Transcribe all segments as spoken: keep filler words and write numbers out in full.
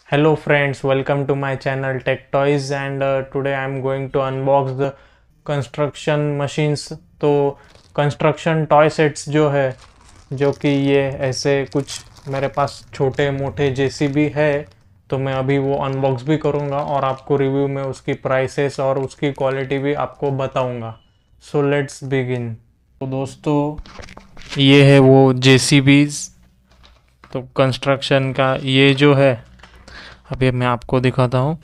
Hello friends, welcome to my channel Tech Toys and uh, today I am going to unbox the construction machines। तो construction toy sets जो है, जो कि ये ऐसे कुछ मेरे पास छोटे मोटे जेसीबी है, तो मैं अभी वो अनबॉक्स भी करूँगा और आपको रिव्यू में उसकी प्राइसेस और उसकी क्वालिटी भी आपको बताऊँगा। So let's begin. तो दोस्तों, ये है वो जेसीबीज। तो कंस्ट्रक्शन का ये जो है, अभी मैं आपको दिखाता हूँ।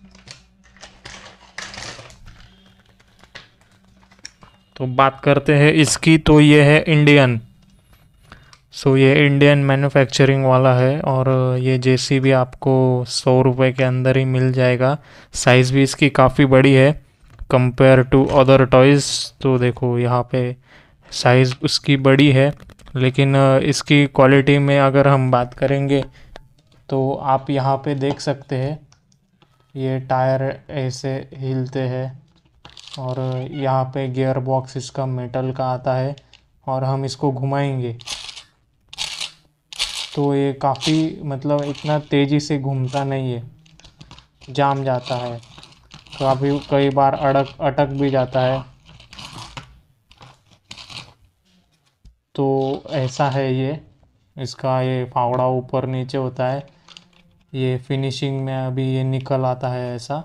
तो बात करते हैं इसकी, तो ये है इंडियन। सो ये इंडियन मैन्युफैक्चरिंग वाला है और ये जेसीबी आपको सौ रुपये के अंदर ही मिल जाएगा। साइज़ भी इसकी काफ़ी बड़ी है कंपेयर टू अदर टॉयज़। तो देखो यहाँ पे साइज़ उसकी बड़ी है, लेकिन इसकी क्वालिटी में अगर हम बात करेंगे तो आप यहाँ पे देख सकते हैं, ये टायर ऐसे हिलते हैं और यहाँ पे गियर बॉक्स इसका मेटल का आता है और हम इसको घुमाएंगे तो ये काफ़ी मतलब इतना तेज़ी से घूमता नहीं है, जाम जाता है, काफ़ी कई बार अड़क अटक भी जाता है। तो ऐसा है ये, इसका ये फावड़ा ऊपर नीचे होता है। ये फिनिशिंग में अभी ये निकल आता है ऐसा,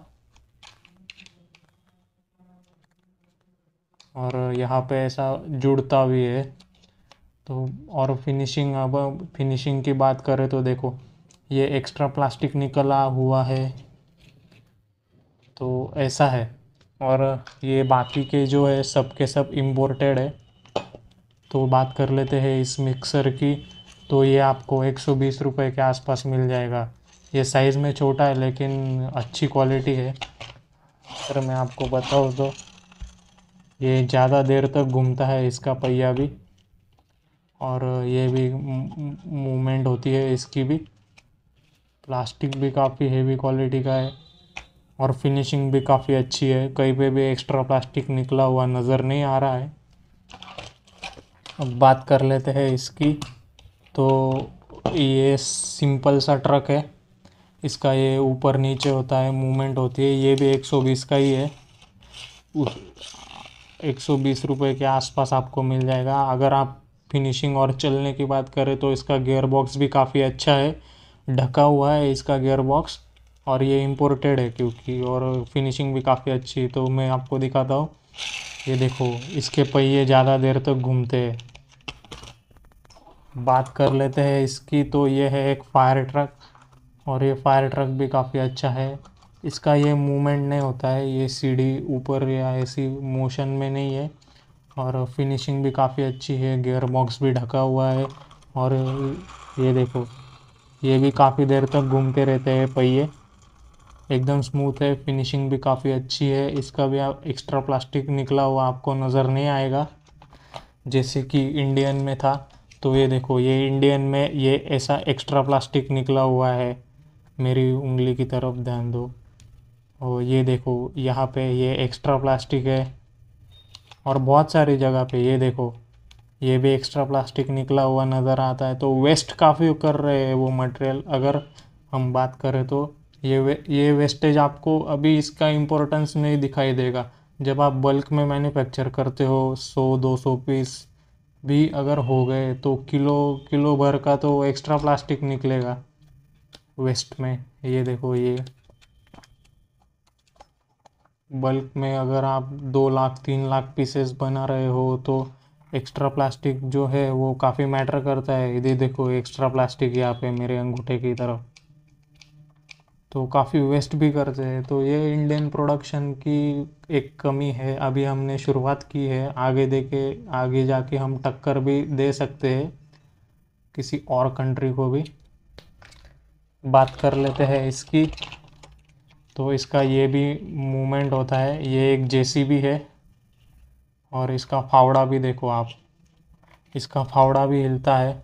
और यहाँ पे ऐसा जुड़ता भी है। तो और फिनिशिंग, अब फिनिशिंग की बात करें तो देखो, ये एक्स्ट्रा प्लास्टिक निकला हुआ है, तो ऐसा है। और ये बाकी के जो है सब के सब इम्पोर्टेड है। तो बात कर लेते हैं इस मिक्सर की। तो ये आपको एक सौ बीस रुपये के आसपास मिल जाएगा। ये साइज़ में छोटा है लेकिन अच्छी क्वालिटी है। अगर मैं आपको बताऊँ तो ये ज़्यादा देर तक घूमता है, इसका पहिया भी, और ये भी मूवमेंट होती है इसकी भी। प्लास्टिक भी काफ़ी हेवी क्वालिटी का है और फिनिशिंग भी काफ़ी अच्छी है, कहीं पे भी एक्स्ट्रा प्लास्टिक निकला हुआ नज़र नहीं आ रहा है। अब बात कर लेते हैं इसकी। तो ये सिंपल सा ट्रक है, इसका ये ऊपर नीचे होता है, मूवमेंट होती है। ये भी एक सौ बीस का ही है, एक सौ बीस रुपये के आसपास आपको मिल जाएगा। अगर आप फिनिशिंग और चलने की बात करें तो इसका गियर बॉक्स भी काफ़ी अच्छा है, ढका हुआ है इसका गियर बॉक्स, और ये इम्पोर्टेड है क्योंकि, और फिनिशिंग भी काफ़ी अच्छी। तो मैं आपको दिखाता हूँ, ये देखो इसके पहिए ज़्यादा देर तक घूमते हैं। बात कर लेते हैं इसकी। तो ये है एक फायर ट्रक, और ये फायर ट्रक भी काफ़ी अच्छा है। इसका ये मूवमेंट नहीं होता है, ये सीढ़ी ऊपर या ऐसी मोशन में नहीं है, और फिनिशिंग भी काफ़ी अच्छी है, गियर बॉक्स भी ढका हुआ है। और ये देखो, ये भी काफ़ी देर तक घूमते रहते हैं पहिए, एकदम स्मूथ है, फिनिशिंग भी काफ़ी अच्छी है। इसका भी आप एक्स्ट्रा प्लास्टिक निकला हुआ आपको नज़र नहीं आएगा जैसे कि इंडियन में था। तो ये देखो, ये इंडियन में ये ऐसा एक्स्ट्रा प्लास्टिक निकला हुआ है। मेरी उंगली की तरफ ध्यान दो, और ये देखो यहाँ पे ये एक्स्ट्रा प्लास्टिक है, और बहुत सारी जगह पे ये देखो, ये भी एक्स्ट्रा प्लास्टिक निकला हुआ नज़र आता है। तो वेस्ट काफ़ी कर रहे हैं वो मटेरियल। अगर हम बात करें तो ये वे, ये वेस्टेज आपको अभी इसका इम्पोर्टेंस नहीं दिखाई देगा। जब आप बल्क में मैन्युफैक्चर करते हो, सौ दो सौ पीस भी अगर हो गए तो किलो किलो भर का तो एक्स्ट्रा प्लास्टिक निकलेगा वेस्ट में। ये देखो, ये बल्क में अगर आप दो लाख तीन लाख पीसेस बना रहे हो तो एक्स्ट्रा प्लास्टिक जो है वो काफ़ी मैटर करता है। इधर देखो एक्स्ट्रा प्लास्टिक यहाँ पे मेरे अंगूठे की तरफ, तो काफ़ी वेस्ट भी करते हैं। तो ये इंडियन प्रोडक्शन की एक कमी है। अभी हमने शुरुआत की है, आगे देके आगे जाके हम टक्कर भी दे सकते हैं किसी और कंट्री को भी। बात कर लेते हैं इसकी। तो इसका ये भी मूवमेंट होता है, ये एक जेसीबी है, और इसका फावड़ा भी देखो आप, इसका फावड़ा भी हिलता है,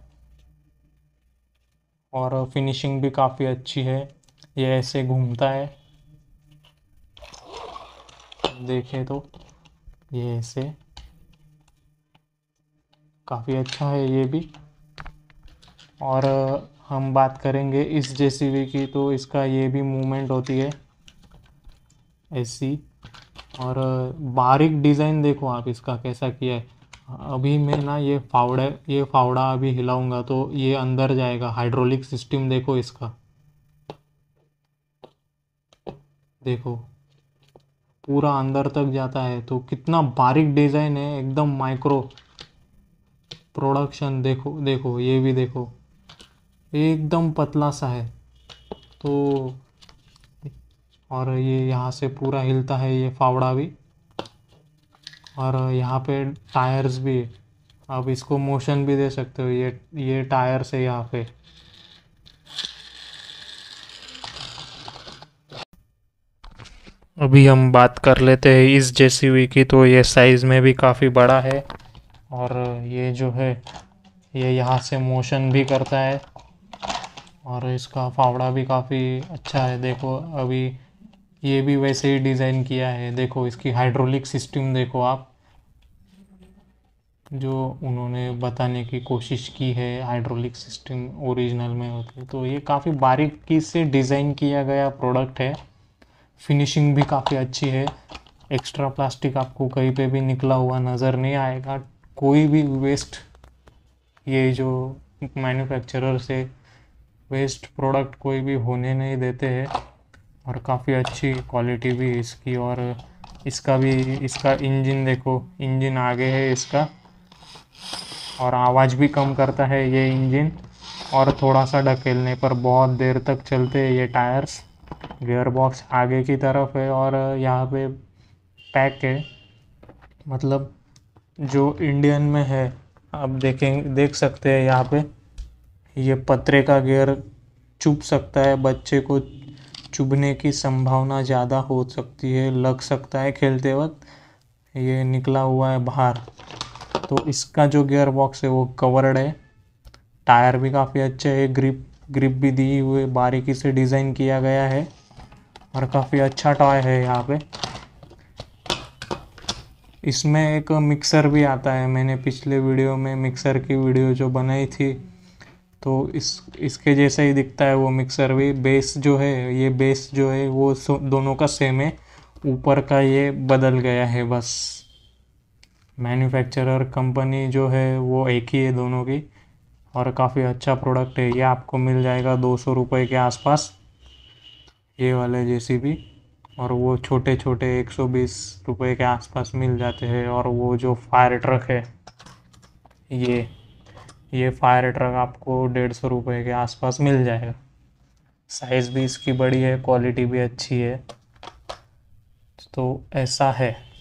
और फिनिशिंग भी काफ़ी अच्छी है। ये ऐसे घूमता है, देखें तो ये ऐसे काफ़ी अच्छा है ये भी। और हम बात करेंगे इस जेसीबी की, तो इसका ये भी मूवमेंट होती है ऐसी। और बारीक डिज़ाइन देखो आप इसका कैसा किया है। अभी मैं ना ये फावड़ा ये फावड़ा अभी हिलाऊंगा तो ये अंदर जाएगा। हाइड्रोलिक सिस्टम देखो इसका, देखो पूरा अंदर तक जाता है। तो कितना बारीक डिज़ाइन है, एकदम माइक्रो प्रोडक्शन। देखो देखो ये भी देखो, एकदम पतला सा है। तो और ये यहाँ से पूरा हिलता है ये फावड़ा भी। और यहाँ पे टायर्स भी है, आप इसको मोशन भी दे सकते हो। ये ये टायर्स है यहाँ पे। अभी हम बात कर लेते हैं इस जेसीबी की, तो ये साइज़ में भी काफ़ी बड़ा है। और ये जो है ये यहाँ से मोशन भी करता है। और इसका फावड़ा भी काफ़ी अच्छा है। देखो अभी ये भी वैसे ही डिज़ाइन किया है। देखो इसकी हाइड्रोलिक सिस्टम देखो आप, जो उन्होंने बताने की कोशिश की है हाइड्रोलिक सिस्टम ओरिजिनल में होती है। तो ये काफ़ी बारीकी से डिज़ाइन किया गया प्रोडक्ट है। फिनिशिंग भी काफ़ी अच्छी है। एक्स्ट्रा प्लास्टिक आपको कहीं पे भी निकला हुआ नज़र नहीं आएगा। कोई भी वेस्ट, ये जो मैन्युफैक्चरर से वेस्ट प्रोडक्ट कोई भी होने नहीं देते हैं। और काफ़ी अच्छी क्वालिटी भी है इसकी। और इसका भी इसका इंजन देखो, इंजन आगे है इसका, और आवाज़ भी कम करता है ये इंजन। और थोड़ा सा ढकेलने पर बहुत देर तक चलते हैं ये टायर्स। गियर बॉक्स आगे की तरफ है और यहाँ पे पैक है, मतलब जो इंडियन में है। आप देखें देख सकते हैं यहाँ पे, ये पतरे का गियर चुभ सकता है। बच्चे को चुभने की संभावना ज़्यादा हो सकती है, लग सकता है खेलते वक्त। ये निकला हुआ है बाहर। तो इसका जो गियर बॉक्स है वो कवर्ड है। टायर भी काफ़ी अच्छे है, ग्रिप ग्रिप भी दी हुई, बारीकी से डिज़ाइन किया गया है। और काफ़ी अच्छा टॉय है यहाँ पे। इसमें एक मिक्सर भी आता है। मैंने पिछले वीडियो में मिक्सर की वीडियो जो बनाई थी, तो इस इसके जैसा ही दिखता है वो मिक्सर भी। बेस जो है, ये बेस जो है वो दोनों का सेम है, ऊपर का ये बदल गया है बस। मैन्युफैक्चरर कंपनी जो है वो एक ही है दोनों की। और काफ़ी अच्छा प्रोडक्ट है। ये आपको मिल जाएगा दो सौ रुपये के आसपास, ये वाले जेसीबी। और वो छोटे छोटे एक सौ बीस रुपये के आसपास मिल जाते हैं। और वो जो फायर ट्रक है, ये ये फायर ट्रक आपको डेढ़ सौ रुपये के आसपास मिल जाएगा। साइज़ भी इसकी बड़ी है, क्वालिटी भी अच्छी है। तो ऐसा है।